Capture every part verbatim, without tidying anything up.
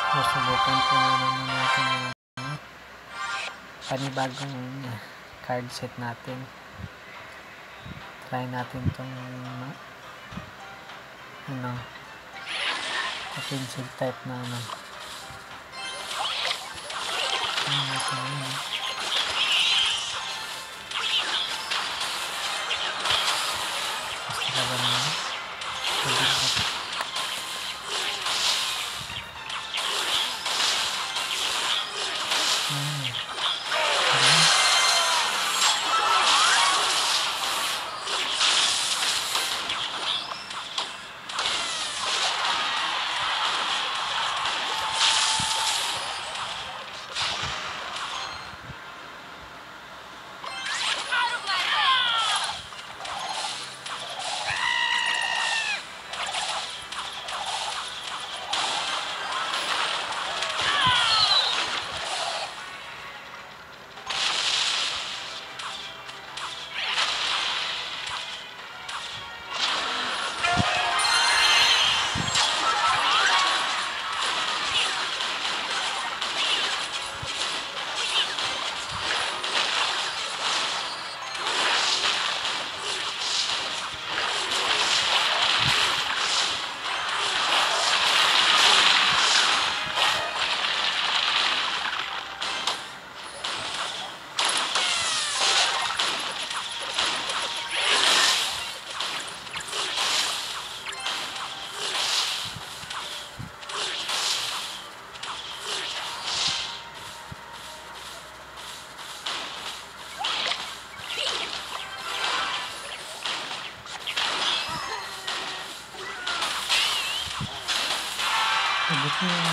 Susubukan po naman natin yung panibagong card set natin. Try natin itong ano, offensive type na ano. Ano natin yun. Basta ka ba naman? Pwede ka. Hmm. Sagot mo na.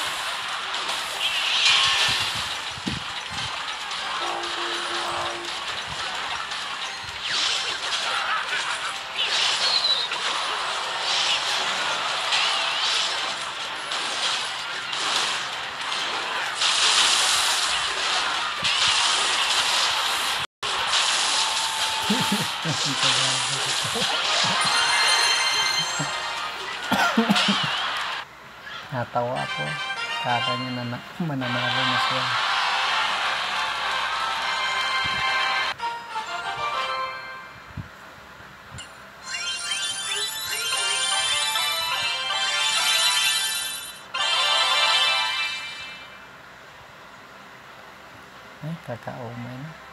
Natawa ako. Kala niya na mananalo na siya. Ay, kakaumay na.